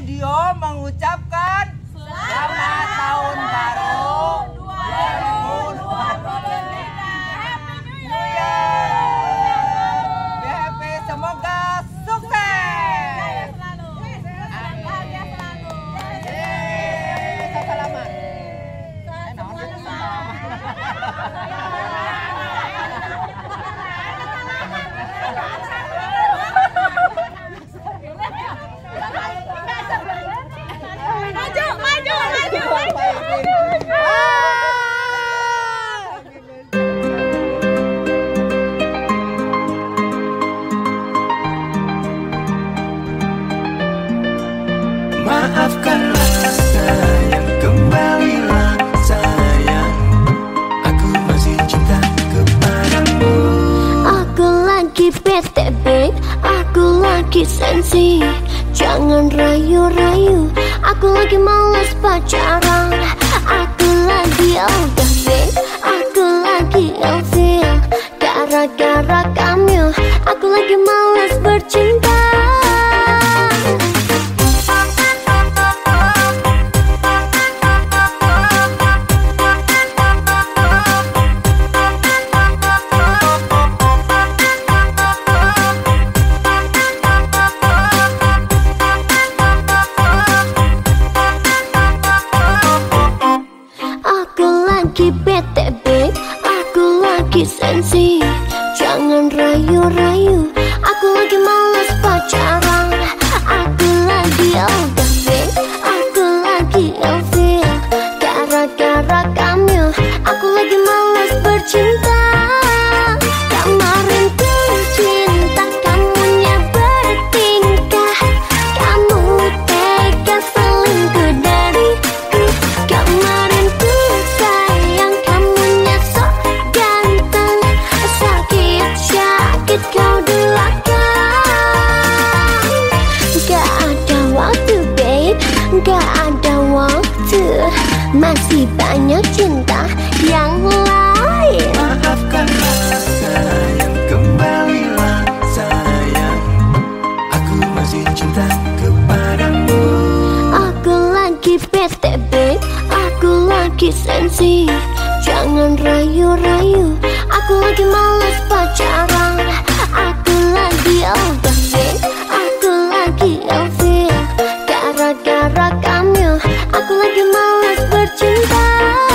studio mengucapkan selamat tahun baru 2023. Happy, semoga sukses. Bahagia selalu. Selamat. Maafkanlah sayang, kembalilah sayang, aku masih cinta kepadamu. Aku lagi bete babe, aku lagi sensi. Jangan rayu-rayu, aku lagi malas pacaran. Aku lagi ogah babe, aku lagi ilfil. Gara-gara kamu, aku lagi malas bercinta. Bete babe, aku lagi sensi. Jangan rayu-rayu, aku lagi malas pacaran. Aku lagi ogah babe, aku lagi ilfil. Gara-gara kamu, aku lagi malas bercinta. Kemarin ku cinta, kamunya bertingkah. Kamu tega selingkuh dariku. Kemarin ku sayang, kamunya sok ganteng. Sakit kau duakan. Gak ada waktu babe, gak ada waktu. Masih banyak cinta yang lain. Maafkanlah sayang, kembalilah sayang, aku masih cinta kepadamu. Aku lagi bete babe, aku lagi sensi. Jangan rayu-rayu, aku lagi malas pacaran. Aku lagi ogah babe, aku lagi ilfil. Gara-gara kamu, aku lagi malas bercinta.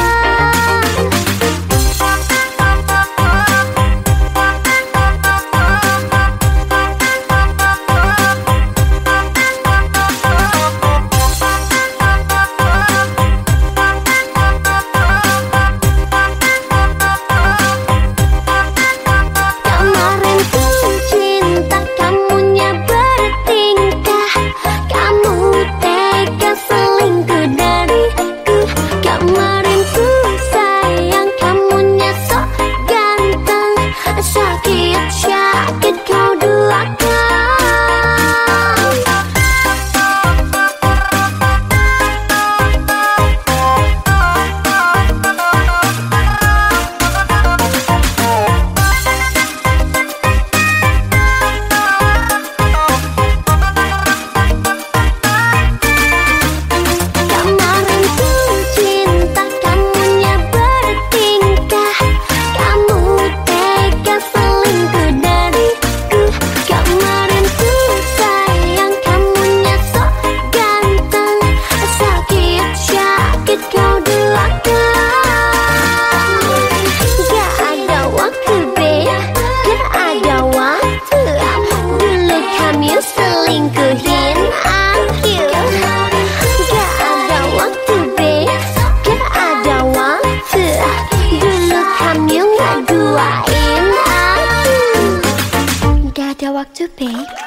Kemarin ku cinta, kamunya bertingkah. Kamu tega selingkuh dariku. Kemarin ku sayang, kamunya sok ganteng. Sakit kau duakan. Kemarin ku cinta, kamunya bertingkah. Kamu tega selingkuh dariku. Kemarin ku sayang, kamunya sok ganteng. Sakit kau duakan. Gak ada waktu babe, gak ada waktu. Dulu kamu selingkuhin aku. Gak ada waktu babe, gak ada waktu. Dulu kamu ngaduain aku. Gak ada waktu babe.